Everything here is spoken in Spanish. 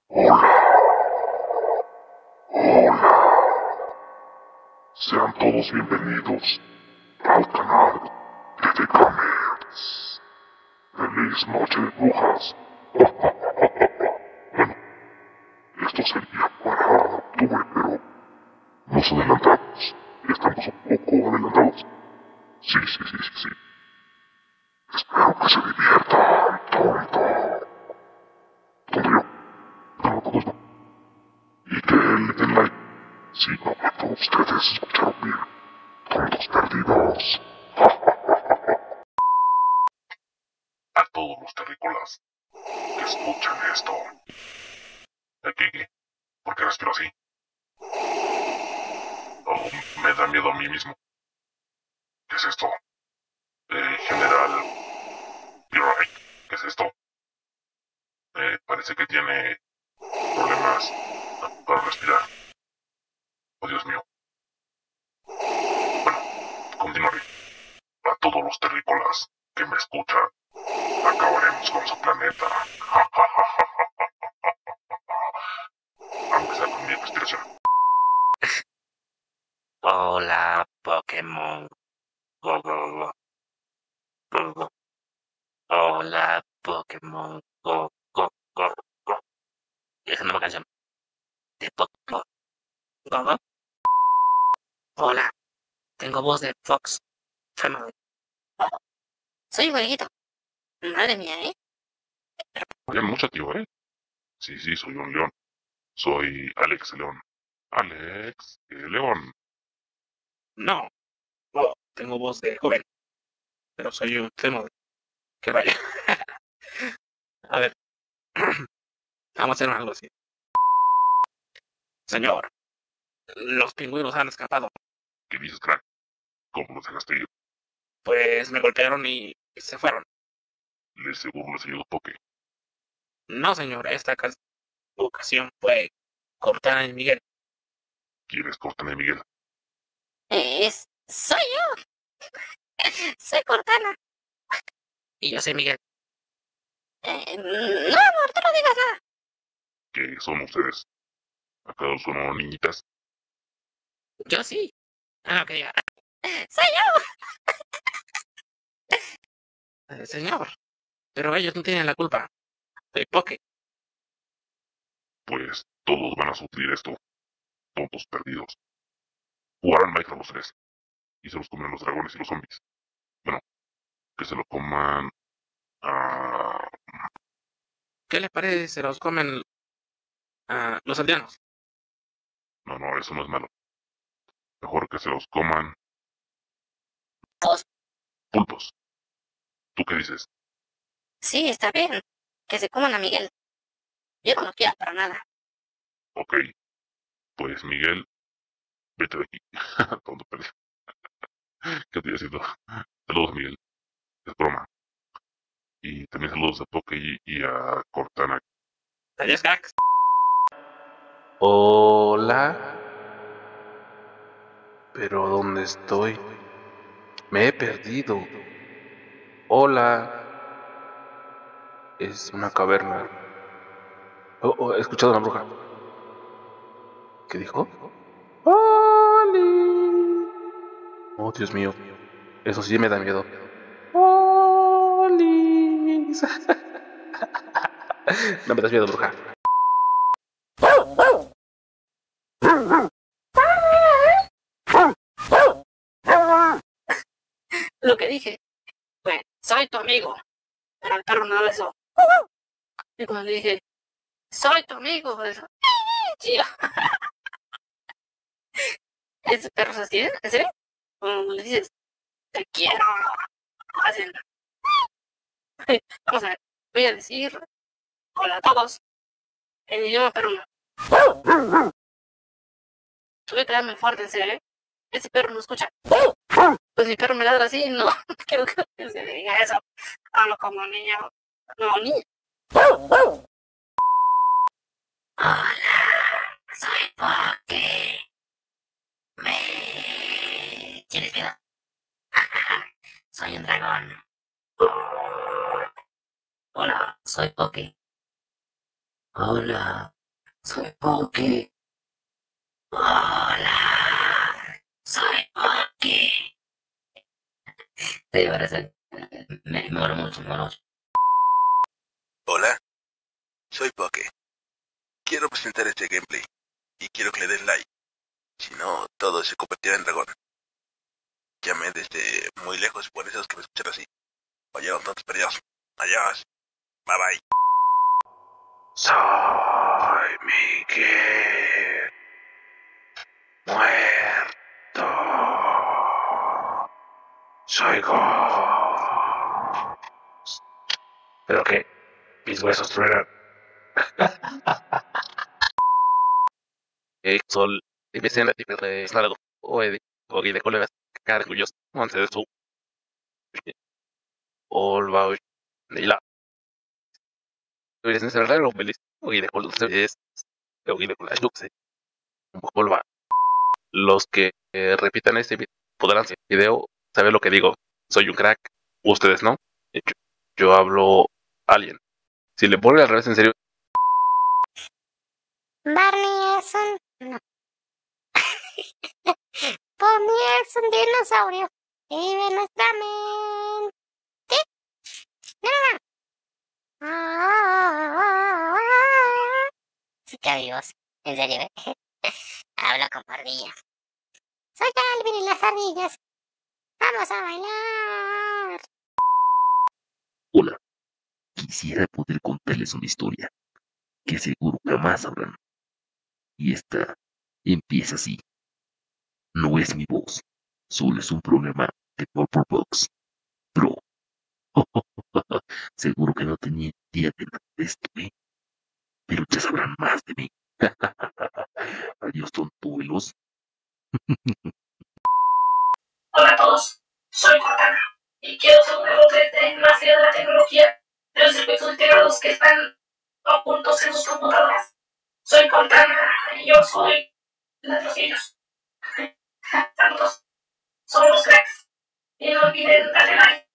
Hola, hola. Sean todos bienvenidos al canal de The Gamers. Feliz noche de brujas. Bueno, esto sería para octubre, pero nos adelantamos. Estamos un poco adelantados. Sí. Espero que se diviertan tanto como yo. No, todos no. Y que le den like. Si no, todos ustedes escucharon bien. Tontos perdidos. A todos los terrícolas que escuchen esto. ¿Qué? ¿Por qué respiro así? Oh, me da miedo a mí mismo. ¿Qué es esto? General Leroy, ¿qué es esto? Parece que tiene problemas para respirar. Oh, Dios mío. Bueno, continuaré. A todos los terrícolas que me escuchan, acabaremos con su planeta. Aunque sea con mi respiración. Hola, Pokémon. Go, go, go. Go, go. Hola, Pokémon. Go, go, go, go. Y esa nueva canción de Pokémon. Go, go. Hola, tengo voz de Fox Family. Soy un conejito. Madre mía, ¿eh? Oye, mucho tío, ¿eh? Sí, soy un león. Soy Alex León. Alex León. No. Tengo voz de joven. Pero soy un Family. Que vaya. A ver. Vamos a hacer algo así. Señor, los pingüinos han escapado. ¿Qué dices, crack? ¿Cómo los dejaste ir? Pues me golpearon y se fueron. Les seguro les ayudó Poké. No, señor, esta ocasión fue Cortana y Miguel. ¿Quieres Cortana y Miguel? Soy yo. Soy Cortana. Y yo soy Miguel. No, amor, tú no digas nada. ¿Qué son ustedes? ¿Acaso son niñitas? Yo sí. Ah, ok, ya. Soy yo. Señor, pero ellos no tienen la culpa. Soy Poké. Pues todos van a sufrir esto. Tontos perdidos. Jugarán Minecraft los tres. Y se los comen los dragones y los zombies. Bueno, que se lo coman a... ¿Qué les parece si se los comen los aldeanos? No, eso no es malo. Mejor que se los coman Dos. pulpos. ¿Tú qué dices? Sí, está bien. Que se coman a Miguel. Yo no lo quiero para nada. Ok. Pues Miguel, vete de aquí. Tonto perdido. ¿Qué estoy haciendo? Saludos, Miguel. Es broma. Y también saludos a Poké y a Cortana. Adiós, cracks. Hola. ¿Pero dónde estoy? Me he perdido. Hola. Es una caverna. He escuchado a una bruja. ¿Qué dijo? ¡Oli! Oh, Dios mío. Eso sí me da miedo. ¡Oli! No me das miedo, bruja. Lo que dije fue, soy tu amigo. Pero el perro no eso. Y cuando le dije, soy tu amigo, eso. Chido. Ese perro se así, ¿en serio? Cuando le dices, te quiero. Hacen. Vamos a ver, voy a decir, hola a todos. En idioma peruano. Tuve que darme fuerte, en serio, ¿eh? Ese perro no escucha. Pues mi perro me ladra así, no quiero que se diga eso. Hablo como niño. No, niño. Hola, soy Poké. ¿Tienes miedo? Soy un dragón. Hola, soy Poké. Hola, Soy Poki. Hola. Soy Poki. Sí, parece. Me muero mucho, me muero mucho. Hola, soy Poke. Quiero presentar este gameplay y quiero que le den like. Si no, todo se convertirá en dragón. Llamé desde muy lejos por esos que me escuchan así. Vayan tantos perdidos. Adiós. Bye bye. Soy Miguel. Muerto. Soy Ghost. ¿Pero qué? Mis huesos truenan. Sol, dime la tipe de snarado. O de Gogi de colegas. Cargullos. Monte de su. Olva. Neila. Eres necesariamente feliz. Gogi de colos. Es. Gogi de colas. Luxe. Olva. Los que repitan este podrán ver el video, saber lo que digo. Soy un crack. Ustedes no. Yo hablo alien. Si le ponen al revés en serio. Barney es un... No. Bonnie es un dinosaurio. Y vive en nuestra mente. No, no, no. Sí, que vivos. En serio, ¿eh? Hablo con ardilla. Soy Calvin y las ardillas. Vamos a bailar. Hola, quisiera poder contarles una historia que seguro jamás sabrán. Y esta empieza así. No es mi voz, solo es un programa de Purple Box Pro. Seguro que no tenía idea de nada de esto, ¿eh? Pero ya sabrán más de mí. Adiós, tontuelos. Hola a todos, soy Cortana y quiero ser un derrote de maestría de la tecnología de los circuitos integrados que están ocultos en sus computadoras. Soy Cortana y yo soy la de los niños. Saludos, somos cracks y no olviden darle like.